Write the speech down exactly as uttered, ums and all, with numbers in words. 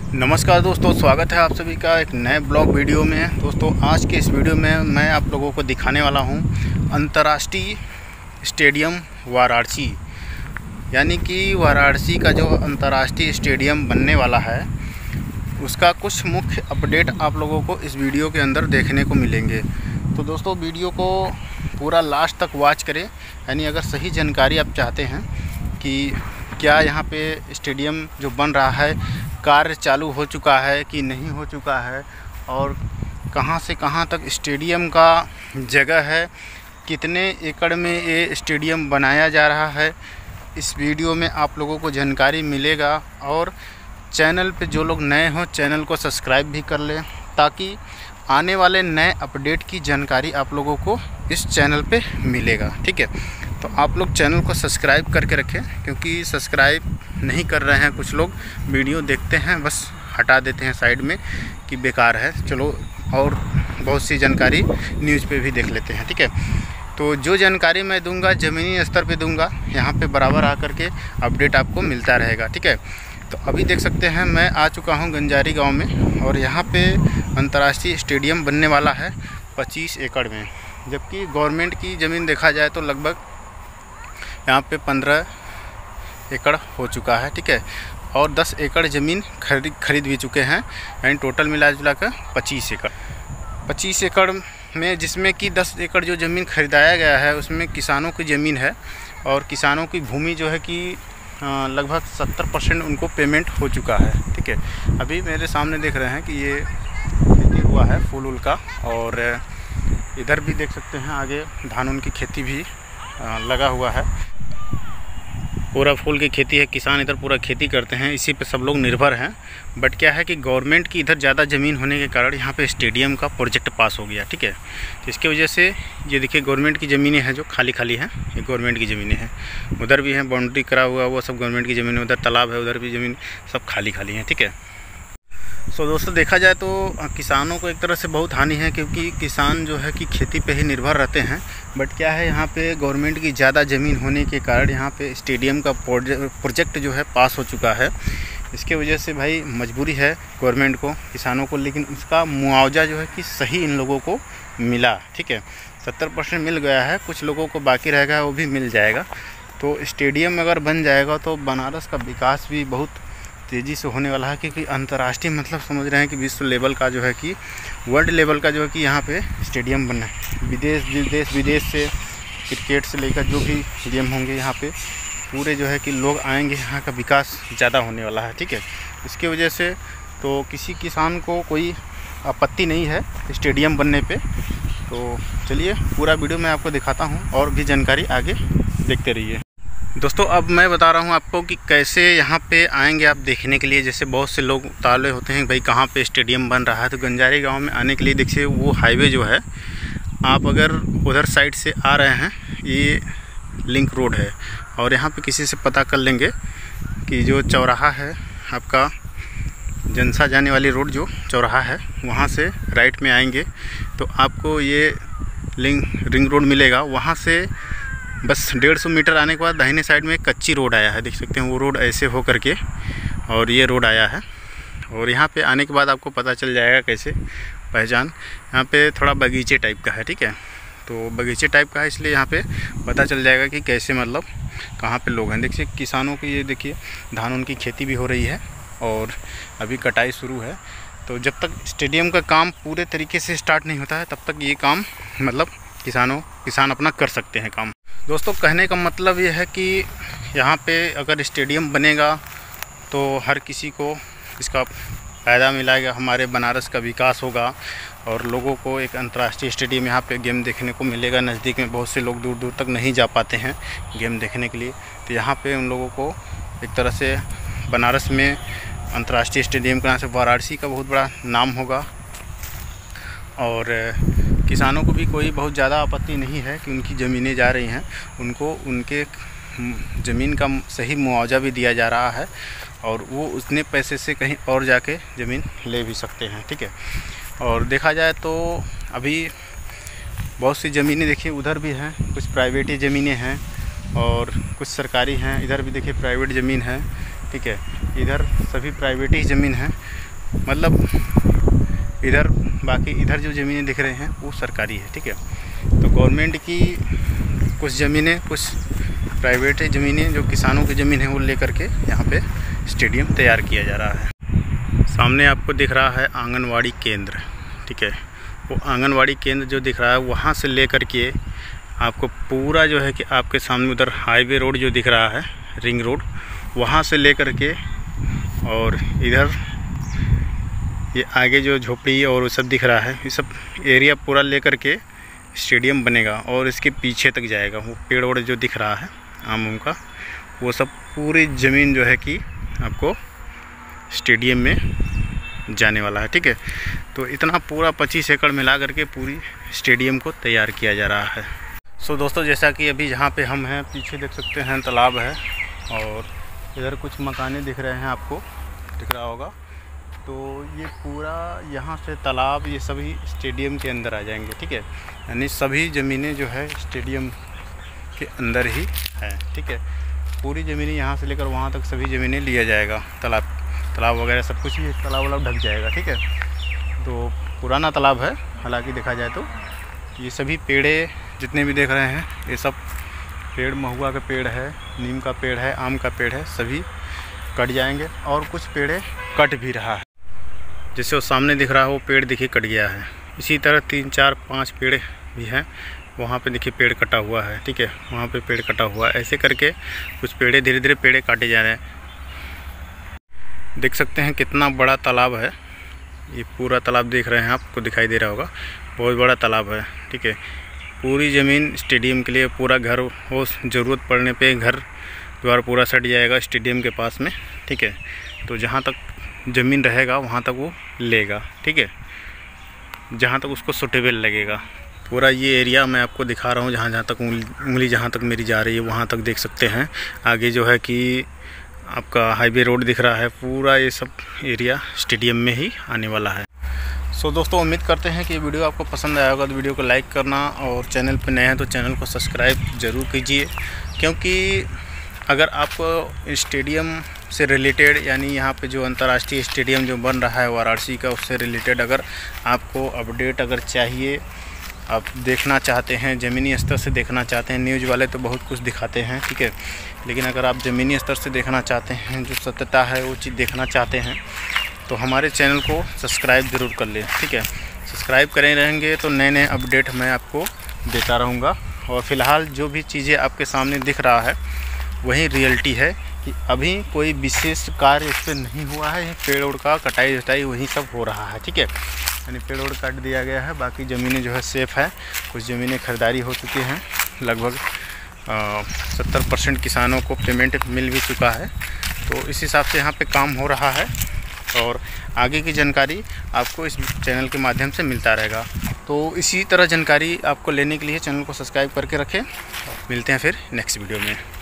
नमस्कार दोस्तों, स्वागत है आप सभी का एक नए ब्लॉग वीडियो में। दोस्तों आज के इस वीडियो में मैं आप लोगों को दिखाने वाला हूं अंतर्राष्ट्रीय स्टेडियम वाराणसी, यानी कि वाराणसी का जो अंतर्राष्ट्रीय स्टेडियम बनने वाला है उसका कुछ मुख्य अपडेट आप लोगों को इस वीडियो के अंदर देखने को मिलेंगे। तो दोस्तों वीडियो को पूरा लास्ट तक वॉच करें, यानी अगर सही जानकारी आप चाहते हैं कि क्या यहाँ पे स्टेडियम जो बन रहा है कार्य चालू हो चुका है कि नहीं हो चुका है, और कहाँ से कहाँ तक स्टेडियम का जगह है, कितने एकड़ में ये स्टेडियम बनाया जा रहा है, इस वीडियो में आप लोगों को जानकारी मिलेगा। और चैनल पे जो लोग नए हों चैनल को सब्सक्राइब भी कर लें, ताकि आने वाले नए अपडेट की जानकारी आप लोगों को इस चैनल पे मिलेगा। ठीक है, तो आप लोग चैनल को सब्सक्राइब करके रखें, क्योंकि सब्सक्राइब नहीं कर रहे हैं कुछ लोग, वीडियो देखते हैं बस हटा देते हैं साइड में कि बेकार है, चलो और बहुत सी जानकारी न्यूज़ पे भी देख लेते हैं। ठीक है, तो जो जानकारी मैं दूंगा ज़मीनी स्तर पे दूंगा, यहाँ पे बराबर आकर के अपडेट आपको मिलता रहेगा। ठीक है, तो अभी देख सकते हैं मैं आ चुका हूँ गंजारी गांव में, और यहाँ पे अंतर्राष्ट्रीय स्टेडियम बनने वाला है पच्चीस एकड़ में, जबकि गवर्नमेंट की ज़मीन देखा जाए तो लगभग यहाँ पे पंद्रह एकड़ हो चुका है। ठीक है, और दस एकड़ ज़मीन खरीद खरीद भी चुके हैं, यानी टोटल मिला जुला कर पच्चीस एकड़ पच्चीस एकड़ में, जिसमें कि दस एकड़ जो ज़मीन खरीदाया गया है उसमें किसानों की ज़मीन है, और किसानों की भूमि जो है कि लगभग सत्तर परसेंट उनको पेमेंट हो चुका है। ठीक है, अभी मेरे सामने देख रहे हैं कि ये खेती हुआ है फूल उल का, और इधर भी देख सकते हैं आगे धान उन की खेती भी लगा हुआ है, पूरा फूल की खेती है। किसान इधर पूरा खेती करते हैं, इसी पे सब लोग निर्भर हैं। बट क्या है कि गवर्नमेंट की इधर ज़्यादा ज़मीन होने के कारण यहाँ पे स्टेडियम का प्रोजेक्ट पास हो गया। ठीक है, तो इसके वजह से ये देखिए गवर्नमेंट की ज़मीनें हैं जो खाली खाली हैं, ये गवर्नमेंट की ज़मीनें हैं। उधर भी हैं बाउंड्री करा हुआ, वो सब गवर्नमेंट की ज़मीन है। उधर तालाब है, उधर भी ज़मीन सब खाली खाली हैं। ठीक है, सो दोस्तों देखा जाए तो किसानों को एक तरह से बहुत हानि है, क्योंकि किसान जो है कि खेती पे ही निर्भर रहते हैं। बट क्या है, यहाँ पे गवर्नमेंट की ज़्यादा ज़मीन होने के कारण यहाँ पे स्टेडियम का प्रोजेक्ट जो है पास हो चुका है। इसके वजह से भाई मजबूरी है गवर्नमेंट को, किसानों को, लेकिन उसका मुआवजा जो है कि सही इन लोगों को मिला। ठीक है, सत्तर परसेंट मिल गया है, कुछ लोगों को बाकी रहेगा वो भी मिल जाएगा। तो स्टेडियम अगर बन जाएगा तो बनारस का विकास भी बहुत तेज़ी से होने वाला है, क्योंकि अंतर्राष्ट्रीय मतलब समझ रहे हैं कि विश्व लेवल का जो है कि वर्ल्ड लेवल का जो है कि यहाँ पे स्टेडियम बनना है। विदेश विदेश विदेश से क्रिकेट से लेकर जो भी गेम होंगे यहाँ पे पूरे जो है कि लोग आएंगे, यहाँ का विकास ज़्यादा होने वाला है। ठीक है, इसके वजह से तो किसी किसान को कोई आपत्ति नहीं है स्टेडियम बनने पर। तो चलिए पूरा वीडियो मैं आपको दिखाता हूँ, और भी जानकारी आगे देखते रहिए। दोस्तों अब मैं बता रहा हूँ आपको कि कैसे यहाँ पे आएंगे आप देखने के लिए। जैसे बहुत से लोग ताले होते हैं भाई कहाँ पे स्टेडियम बन रहा है, तो गंजारी गांव में आने के लिए देखिए वो हाईवे जो है, आप अगर उधर साइड से आ रहे हैं ये लिंक रोड है, और यहाँ पे किसी से पता कर लेंगे कि जो चौराहा है आपका जनसा जाने वाली रोड जो चौराहा है, वहाँ से राइट में आएंगे तो आपको ये लिंक रिंग रोड मिलेगा। वहाँ से बस डेढ़ सौ मीटर आने के बाद दाहिने साइड में एक कच्ची रोड आया है, देख सकते हैं वो रोड ऐसे हो करके, और ये रोड आया है। और यहाँ पे आने के बाद आपको पता चल जाएगा कैसे पहचान, यहाँ पे थोड़ा बगीचे टाइप का है। ठीक है, तो बगीचे टाइप का है इसलिए यहाँ पे पता चल जाएगा कि कैसे मतलब कहाँ पे लोग हैं। देखिए किसानों की ये देखिए धान उनकी खेती भी हो रही है, और अभी कटाई शुरू है। तो जब तक स्टेडियम का काम पूरे तरीके से स्टार्ट नहीं होता है तब तक ये काम मतलब किसानों किसान अपना कर सकते हैं काम। दोस्तों कहने का मतलब ये है कि यहाँ पे अगर स्टेडियम बनेगा तो हर किसी को इसका फ़ायदा मिलेगा, हमारे बनारस का विकास होगा, और लोगों को एक अंतर्राष्ट्रीय स्टेडियम यहाँ पे गेम देखने को मिलेगा। नज़दीक में बहुत से लोग दूर दूर तक नहीं जा पाते हैं गेम देखने के लिए, तो यहाँ पे उन लोगों को एक तरह से बनारस में अंतर्राष्ट्रीय स्टेडियम के नाम से वाराणसी का बहुत बड़ा नाम होगा। और किसानों को भी कोई बहुत ज़्यादा आपत्ति नहीं है कि उनकी ज़मीनें जा रही हैं, उनको उनके ज़मीन का सही मुआवजा भी दिया जा रहा है, और वो उतने पैसे से कहीं और जाके ज़मीन ले भी सकते हैं। ठीक है, और देखा जाए तो अभी बहुत सी ज़मीनें देखिए उधर भी हैं, कुछ प्राइवेट ही ज़मीनें हैं और कुछ सरकारी हैं। इधर भी देखिए प्राइवेट ज़मीन है। ठीक है, इधर सभी प्राइवेट ही ज़मीन है। मतलब इधर बाकी इधर जो ज़मीनें दिख रहे हैं वो सरकारी है, ठीक है। तो गवर्नमेंट की कुछ ज़मीनें, कुछ प्राइवेट ज़मीनें जो किसानों की ज़मीन है वो लेकर के यहाँ पे स्टेडियम तैयार किया जा रहा है। सामने आपको दिख रहा है आंगनवाड़ी केंद्र, ठीक है। वो आंगनवाड़ी केंद्र जो दिख रहा है वहाँ से लेकर के आपको पूरा जो है कि आपके सामने उधर हाईवे रोड जो दिख रहा है, रिंग रोड, वहाँ से लेकर के और इधर ये आगे जो झोपड़ी और वो सब दिख रहा है, ये सब एरिया पूरा लेकर के स्टेडियम बनेगा और इसके पीछे तक जाएगा। वो पेड़ ओड़ जो दिख रहा है आम उम का, वो सब पूरी ज़मीन जो है कि आपको स्टेडियम में जाने वाला है, ठीक है। तो इतना पूरा पच्चीस एकड़ मिला करके पूरी स्टेडियम को तैयार किया जा रहा है। सो दोस्तों, जैसा कि अभी जहाँ पे हम हैं पीछे देख सकते हैं तालाब है और इधर कुछ मकाने दिख रहे हैं, आपको दिख रहा होगा। तो ये पूरा यहाँ से तालाब ये सभी स्टेडियम के अंदर आ जाएंगे, ठीक है। यानी सभी ज़मीनें जो है स्टेडियम के अंदर ही है, ठीक है। पूरी ज़मीनें यहाँ से लेकर वहाँ तक सभी ज़मीनें लिया जाएगा। तालाब तालाब वगैरह सब कुछ ही तालाब वालाब ढक जाएगा, ठीक है। तो पुराना तालाब है, हालांकि देखा जाए तो ये सभी पेड़े जितने भी देख रहे हैं ये सब पेड़, महुआ का पेड़ है, नीम का पेड़ है, आम का पेड़ है, सभी कट जाएंगे और कुछ पेड़े कट भी रहा है। जैसे वो सामने दिख रहा है वो पेड़ देखिए कट गया है। इसी तरह तीन चार पांच पेड़ भी हैं, वहाँ पे देखिए पेड़ कटा हुआ है, ठीक है। वहाँ पे पेड़ कटा हुआ है। ऐसे करके कुछ पेड़े धीरे धीरे पेड़े काटे जा रहे हैं। देख सकते हैं कितना बड़ा तालाब है। ये पूरा तालाब देख रहे हैं, आपको दिखाई दे रहा होगा, बहुत बड़ा तालाब है, ठीक है। पूरी ज़मीन स्टेडियम के लिए, पूरा घर हो ज़रूरत पड़ने पे घर द्वार पूरा सट जाएगा स्टेडियम के पास में, ठीक है। तो जहाँ तक ज़मीन रहेगा वहाँ तक वो लेगा, ठीक है, जहाँ तक उसको सूटेबल लगेगा। पूरा ये एरिया मैं आपको दिखा रहा हूँ, जहाँ जहाँ तक उंगली जहाँ तक मेरी जा रही है वहाँ तक देख सकते हैं। आगे जो है कि आपका हाईवे रोड दिख रहा है, पूरा ये सब एरिया स्टेडियम में ही आने वाला है। सो दोस्तों, उम्मीद करते हैं कि ये वीडियो आपको पसंद आया होगा। तो वीडियो को लाइक करना और चैनल पर नए हैं तो चैनल को सब्सक्राइब ज़रूर कीजिए, क्योंकि अगर आप स्टेडियम से रिलेटेड, यानी यहाँ पे जो अंतर्राष्ट्रीय स्टेडियम जो बन रहा है वाराणसी का, उससे रिलेटेड अगर आपको अपडेट अगर चाहिए, आप देखना चाहते हैं, ज़मीनी स्तर से देखना चाहते हैं, न्यूज़ वाले तो बहुत कुछ दिखाते हैं, ठीक है। लेकिन अगर आप ज़मीनी स्तर से देखना चाहते हैं, जो सत्यता है वो चीज़ देखना चाहते हैं, तो हमारे चैनल को सब्सक्राइब ज़रूर कर लें, ठीक है। सब्सक्राइब करें रहेंगे तो नए नए अपडेट मैं आपको देता रहूँगा। और फ़िलहाल जो भी चीज़ें आपके सामने दिख रहा है वही रियलिटी है कि अभी कोई विशेष कार्य इस पर नहीं हुआ है। पेड़ उड़ का कटाई वटाई वही सब हो रहा है, ठीक है। यानी पेड़ उड़ काट दिया गया है, बाकी ज़मीनें जो है सेफ़ है। कुछ ज़मीनें खरीदारी हो चुकी हैं, लगभग सत्तर परसेंट किसानों को पेमेंट मिल भी चुका है। तो इस हिसाब से यहाँ पे काम हो रहा है और आगे की जानकारी आपको इस चैनल के माध्यम से मिलता रहेगा। तो इसी तरह जानकारी आपको लेने के लिए चैनल को सब्सक्राइब करके रखें। मिलते हैं फिर नेक्स्ट वीडियो में।